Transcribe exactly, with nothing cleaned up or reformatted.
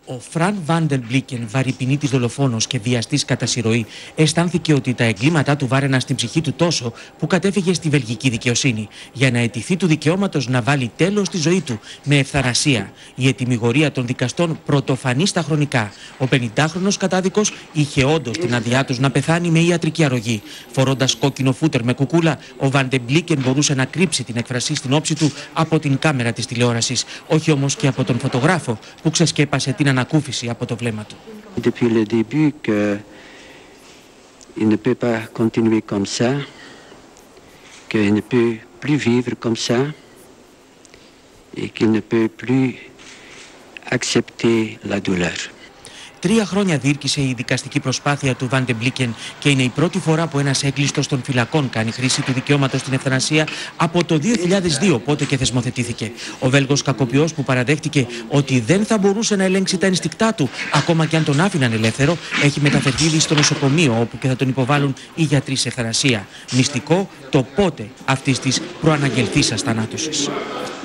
Ο Φραν Βάντεν Μπλίκεν, βαρυπινίτης δολοφόνος και βιαστής κατά συρροή, αισθάνθηκε ότι τα εγκλήματά του βάραιναν στην ψυχή του τόσο που κατέφυγε στη βελγική δικαιοσύνη για να αιτηθεί του δικαιώματος να βάλει τέλος στη ζωή του με ευθανασία. Η ετυμηγορία των δικαστών πρωτοφανεί στα χρονικά. Ο πενηντάχρονος κατάδικος είχε όντως την άδειά του να πεθάνει με ιατρική αρρωγή. Φορώντας κόκκινο φούτερ με κουκούλα, ο Βάντεν Μπλίκεν μπορούσε να κρύψει την έκφραση στην όψη του από την κάμερα της τηλεόρασης, όχι όμως και από τον φωτογράφο που ξεσκέπασε την ανακούφιση από το βλέμμα του. Depuis le début que il ne peut pas continuer comme ça, qu'il ne peut plus vivre comme ça et qu'il ne peut plus accepter la douleur. Τρία χρόνια διήρκησε η δικαστική προσπάθεια του Βάντεν Μπλίκεν και είναι η πρώτη φορά που ένας έγκλειστος των φυλακών κάνει χρήση του δικαιώματος στην ευθανασία από το δύο χιλιάδες δύο, πότε και θεσμοθετήθηκε. Ο Βέλγος κακοποιός που παραδέχτηκε ότι δεν θα μπορούσε να ελέγξει τα ενστικτά του, ακόμα και αν τον άφηναν ελεύθερο, έχει μεταφερθεί ήδη στο νοσοκομείο, όπου και θα τον υποβάλουν οι γιατροί σε ευθανασία. Μυστικό το πότε αυτής της προαναγγελθήσας θανάτωσης.